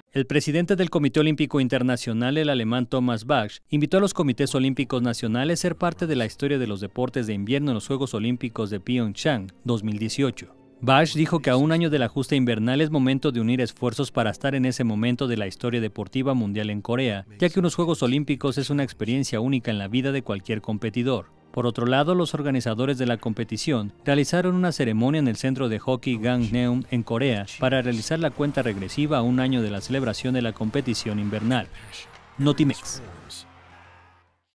El presidente del Comité Olímpico Internacional, el alemán Thomas Bach, invitó a los comités olímpicos nacionales a ser parte de la historia de los deportes de invierno en los Juegos Olímpicos de Pyeongchang 2018. Bach dijo que a un año de la justa invernal es momento de unir esfuerzos para estar en ese momento de la historia deportiva mundial en Corea, ya que unos Juegos Olímpicos es una experiencia única en la vida de cualquier competidor. Por otro lado, los organizadores de la competición realizaron una ceremonia en el centro de hockey Gangneum en Corea para realizar la cuenta regresiva a un año de la celebración de la competición invernal. Notimex.